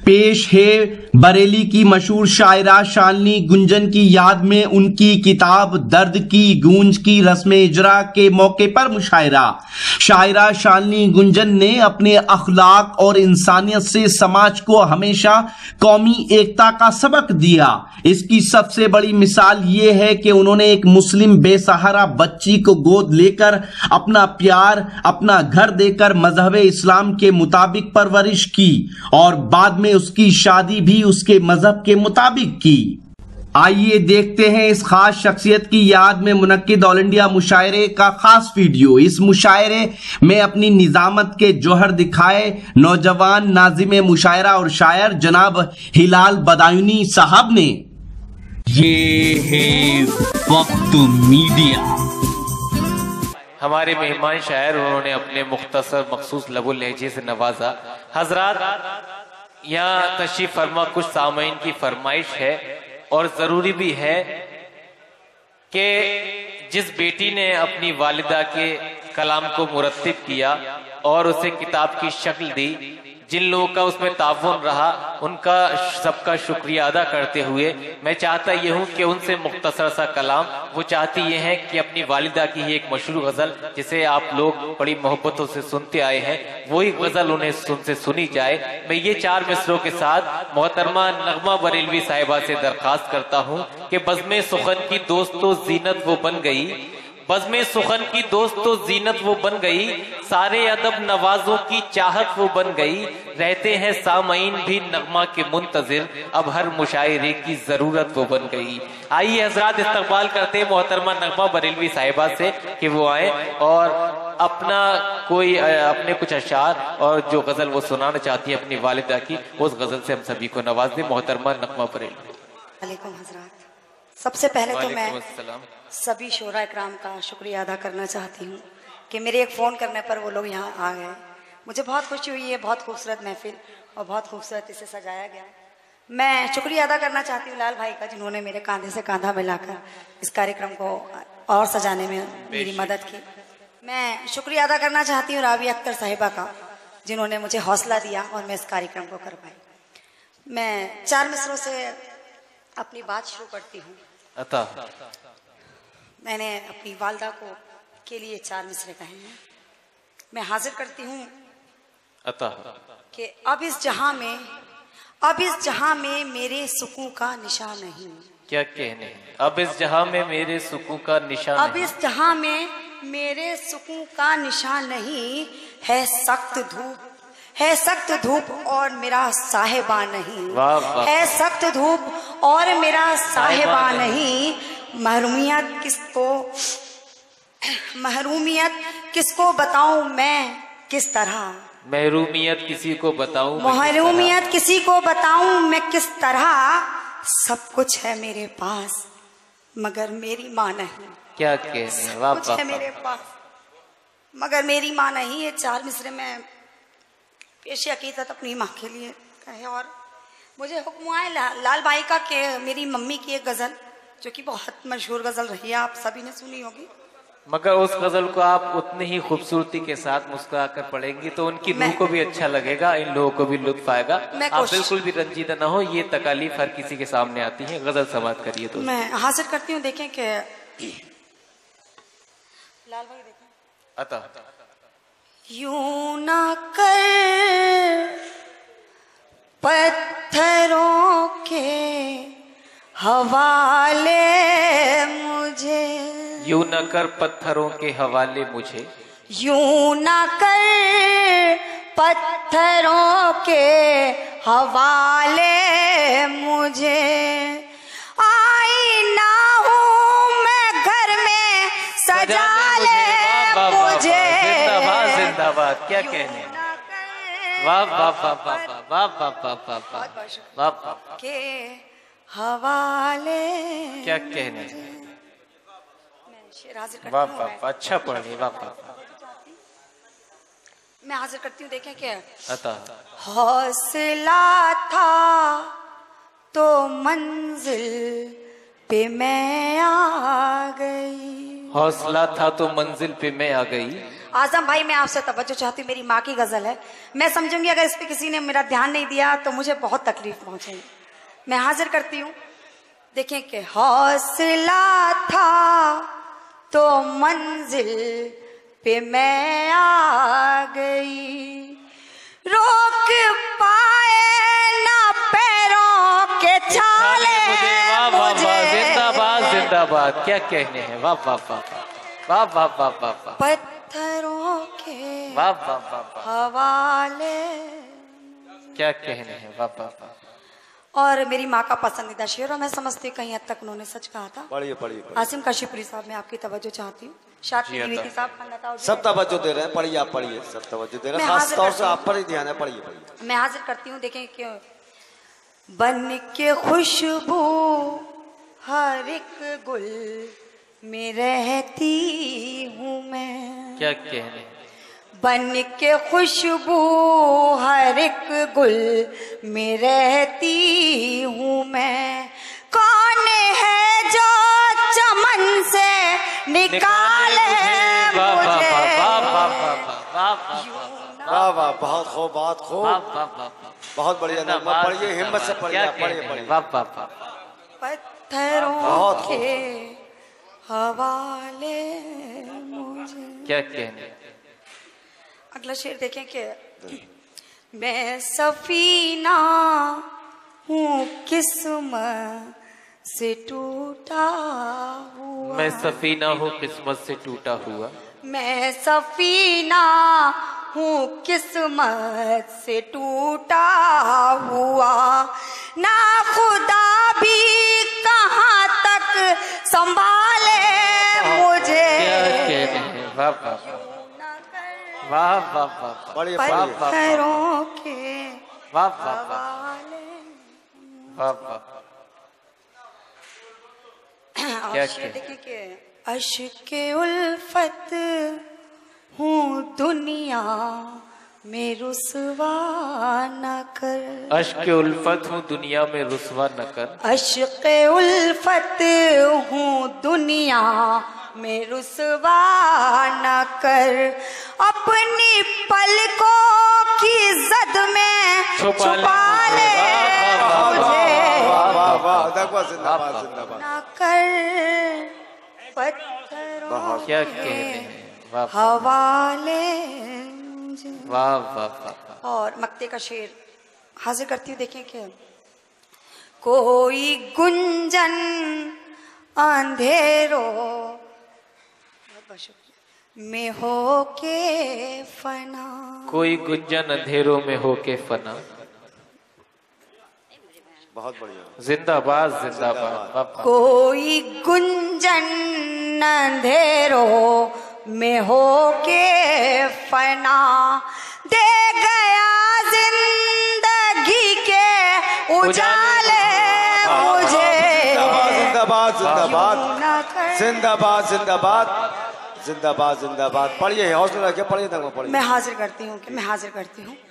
पेश है बरेली की मशहूर शायरा शालिनी गुंजन की याद में उनकी किताब दर्द की गूंज की रस्म इजरा के मौके पर मुशायरा। शायरा शालिनी गुंजन ने अपने अखलाक और इंसानियत से समाज को हमेशा कौमी एकता का सबक दिया। इसकी सबसे बड़ी मिसाल ये है कि उन्होंने एक मुस्लिम बेसहारा बच्ची को गोद लेकर अपना प्यार, अपना घर देकर मजहब इस्लाम के मुताबिक परवरिश की और बाद में उसकी शादी भी उसके मजहब के मुताबिक की। आइए देखते हैं इस खास शख्सियत की याद में मुनक्किद ऑल इंडिया मुशायरे का खास वीडियो। इस मुशायरे में अपनी निजामत के जौहर दिखाए नौजवान नाजिम मुशायरा और शायर जनाब हिलाल बदायूनी साहब ने। ये है वक्त मीडिया। हमारे मेहमान शायर, उन्होंने अपने मुख्तसर मखसूस लबुल लहजे से नवाजा। हजरात यहाँ तशरीफ फरमा, कुछ सामईन की फरमाइश है और जरूरी भी है कि जिस बेटी ने अपनी वालिदा के कलाम को मुरत्तिब किया और उसे किताब की शक्ल दी, जिन लोगों का उसमें ताउन रहा, उनका सबका शुक्रिया अदा करते हुए मैं चाहता ये हूँ कि उनसे मुख्तसर सा कलाम, वो चाहती ये है कि अपनी वालिदा की ही एक मशहूर गजल जिसे आप लोग बड़ी मोहब्बतों से सुनते आए हैं, वही गजल उन्हें से सुनी जाए। मैं ये 4 मिसरों के साथ मोहतरमा नगमा बरेलवी साहिबा से दरखास्त करता हूँ कि बज़्मे सुखन की दोस्तों जीनत वो बन गई, बज़्मे सुखन की दोस्तों जीनत वो बन गई, सारे अदब नवाजों की चाहत वो बन गई, रहते हैं सामईन भी नगमा के मुंतजिर, अब हर मुशायरे की जरूरत वो बन गई। आइए हजरात, इस्तकबाल करते हैं मोहतरमा नगमा बरेलवी साहिबा से कि वो आए और अपने कुछ अशार और जो गजल वो सुनाना चाहती है अपनी वालिदा की, उस गजल से हम सभी को नवाज दें। मोहतरमा नगमा बरेलवी। वालेकुम हजरात, सबसे पहले तो मैं सभी शोरा इकराम का शुक्रिया अदा करना चाहती हूँ कि मेरे एक फ़ोन करने पर वो लोग यहाँ आ गए। मुझे बहुत खुशी हुई है, बहुत खूबसूरत महफिल और बहुत खूबसूरत इसे सजाया गया। मैं शुक्रिया अदा करना चाहती हूँ लाल भाई का, जिन्होंने मेरे कांधे से कांधा मिलाकर इस कार्यक्रम को और सजाने में मेरी मदद की। मैं शुक्रिया अदा करना चाहती हूँ राबिया अख्तर साहिबा का, जिन्होंने मुझे हौसला दिया और मैं इस कार्यक्रम को कर पाई। मैं 4 मिसरों से अपनी बात शुरू करती हूँ। मैंने अपनी वालदा को के लिए 4 मिसरे कहे हैं। मैं हाजिर करती हूँ कि अब इस जहां में मेरे सुकून का निशान नहीं। क्या कहने, अब इस जहां में मेरे सुकून का निशान, अब इस जहां में मेरे सुकून का निशान नहीं, है सख्त धूप और मेरा साहिबा नहीं, है सख्त धूप और मेरा साहिबा नहीं। महरूमियत किसको बताऊं मैं किस तरह, महरूमियत किसी को बताऊं, महरूमियत किसी को बताऊं मैं किस तरह। सब कुछ है मेरे पास मगर मेरी माँ नहीं। क्या कहने, सब कुछ है मेरे पास मगर मेरी माँ नहीं। ये 4 मिसरे में पेश अकीदत अपनी माँ के लिए कहे और मुझे हुक्म आए लाल भाई का कि मेरी मम्मी की एक गजल जो कि बहुत मशहूर गजल रही है, आप सभी ने सुनी होगी, मगर उस गजल को आप उतनी ही खूबसूरती के साथ मुस्कुरा कर पढ़ेंगी तो उनकी रूह को भी अच्छा लगेगा, इन लोगों को भी लुत्फ आएगा। आप बिल्कुल भी रंजीदा ना हो, ये तकालीफ हर किसी के सामने आती है। गजल समाप्त करिए। तो मैं हाजिर करती हूँ, देखें कि लाल भाई देखें। यूं ना कर पत्थरों के हवाले मुझे, यूं न कर पत्थरों के हवाले मुझे, यूं न कर पत्थरों के हवाले मुझे। आई ना हूँ मैं घर में सजा ले मुझे। जिंदाबाद जिंदाबाद, क्या कहने, वाह वाह वाह वाह वाह वाह वाह वाह वाह के हवाले, क्या कहने, वाह वाह, अच्छा पढ़ी, वाह वाह। मैं हाजिर करती हूँ, देखें क्या अता। हौसला था तो मंजिल पे मैं आ गई, हौसला था तो मंजिल पे मैं आ गई, आजम भाई, मैं आपसे तवज्जो चाहती हूँ, मेरी माँ की गजल है। मैं समझूंगी अगर इस पे किसी ने मेरा ध्यान नहीं दिया तो मुझे बहुत तकलीफ पहुंचेगी। मैं हाजिर करती हूँ। देखें कि हौसला था तो मंजिल पे मैं आ गई, रोक पाए ना पैरों के छाले मुझे। जिंदाबाद जिंदाबाद, क्या कहने हैं, वाह वाह वाह वाह वाह वाह वाह वाह, पत्थरों के वाह वाह वाह वाह, हवाले, क्या कहने हैं, वाह वाह वाह। और मेरी माँ का पसंदीदा शेर, और मैं समझती हूँ कहीं हद तक उन्होंने सच कहा था। पढ़िए पढ़िए। आसिम काशिपुरी साहब, मैं आपकी तवज्जो चाहती हूँ। शादी द्विवेदी साहब, खानदाता सब तवज्जो दे रहे हैं, पढ़िए आप, पढ़िए, सब तवज्जो दे रहे हैं, मैं खास हाजिर तौर करती से हूँ। आप पर ही ध्यान है, पढ़िए पढ़िए। मैं हाजिर करती हूँ। देखें क्यों बन के खुशबू हर एक गुल में रहती हूँ मैं, क्या कहने हैं, बन के खुशबू हर एक गुल में रहती हूँ मैं। कौन है जो चमन से निकाले मुझे। वाह वाह, बहुत खूब, बहुत खूब, बहुत बढ़िया नगमा। पढ़िए, हिम्मत से पढ़िए, पढ़िए पढ़िए। पत्थरों के हवाले मुझे, क्या कहने। अगला शेर देखें कि मैं सफीना हूँ किस्मत से टूटा हुआ, मैं सफीना हूँ किस्मत से टूटा हुआ, मैं सफीना हूँ किस्मत से टूटा हुआ, ना खुदा भी कहाँ तक संभाले मुझे। क्या कहने हैं, वाह वाह वाह वाह वाह, पढ़िए पढ़िए। पत्थरों के वाह वाह वाह हवाले। वाह वाह, और क्या शेर क्या? देखिए कि अश्क उल्फत हूँ दुनिया में रुसवा न कर, अश्क उल्फत हूँ दुनिया में रुसवा न कर, अश्क उल्फत हूँ दुनिया में रुसवा न कर, अपनी पलकों की जद में छुपा ले मुझे। वाह वाह, नगमा जिंदाबाद जिंदाबाद। न कर पत्थरों क्या के कहने हैं, वाह हवाले मुझे। वाह वाह वाह, और मक्ते का शेर हाजिर करती हूँ। देखें कि कोई गुंजन अंधेरों में हो के फना, कोई गुंजन अंधेरों में होके फना, बहुत बढ़िया। जिंदाबाद जिंदाबाद, वाह वाह। कोई गुंजन अंधेरों में हो के फना, दे गया जिंदगी के उजाले मुझे। जिंदाबाद जिंदाबाद न कर। जिंदाबाद जिंदाबाद जिंदाबाद जिंदाबाद। पढ़िए, हौसला रखिए, पढ़िए नगमा, पढ़िए। मैं हाजिर करती हूँ कि मैं हाजिर करती हूँ।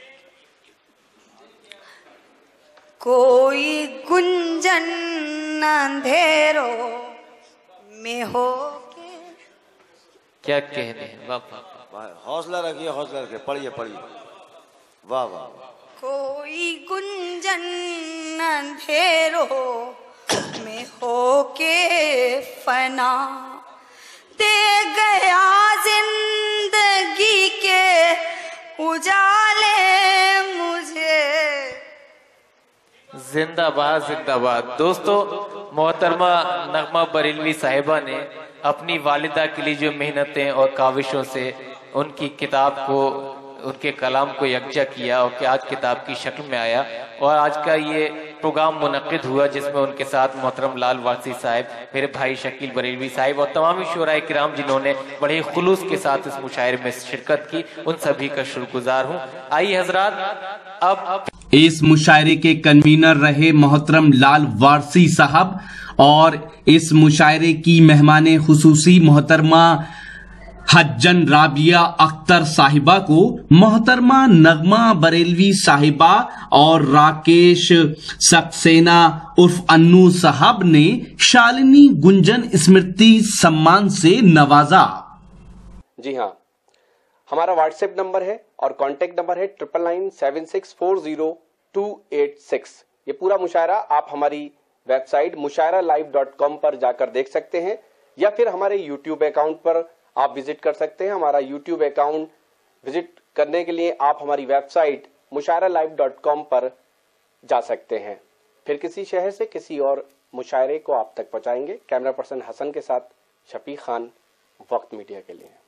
कोई गुंजन अंधेरों में हो के, क्या कहने हैं, वाह वाह वाह, हौसला रखिए, हौसला रखिए, पढ़िए पढ़िए। वाह वाह। कोई गुंजन अंधेरों में हो के फना, दे गया जिंदगी के उजाले मुझे। जिंदाबाद जिंदाबाद। दोस्तों, मोहतरमा नगमा बरेलवी साहिबा ने अपनी वालिदा के लिए जो मेहनतें और काविशों से उनकी किताब को, उनके कलाम को यकजा किया और कि आज किताब की शक्ल में आया, और आज का ये प्रोग्राम मुनक्किद हुआ जिसमें उनके साथ मोहतरम लाल वारसी साहब, मेरे भाई शकील बरेलवी साहिब और तमाम शोराए किराम जिन्होंने बड़े खुलूस के साथ इस मुशायरे में शिरकत की, उन सभी का शुक्रगुजार हूँ। आइए हजरात, अब इस मुशायरे के कन्वीनर रहे मोहतरम लाल वारसी साहब, और इस मुशायरे की मेहमान खुसूसी मोहतरमा हज्जन राबिया अख्तर साहिबा को मोहतरमा नगमा बरेलवी साहिबा और राकेश सक्सेना उर्फ अन्नू साहब ने शालिनी गुंजन स्मृति सम्मान से नवाजा। जी हाँ, हमारा व्हाट्सएप नंबर है और कॉन्टेक्ट नंबर है 9997640286। ये पूरा मुशायरा आप हमारी वेबसाइट mushairalive.com पर जाकर देख सकते हैं या फिर हमारे यूट्यूब अकाउंट पर आप विजिट कर सकते हैं। हमारा यूट्यूब अकाउंट विजिट करने के लिए आप हमारी वेबसाइट mushairalive.com पर जा सकते हैं। फिर किसी शहर से किसी और मुशायरे को आप तक पहुंचाएंगे। कैमरा पर्सन हसन के साथ शफीक खान, वक्त मीडिया के लिए।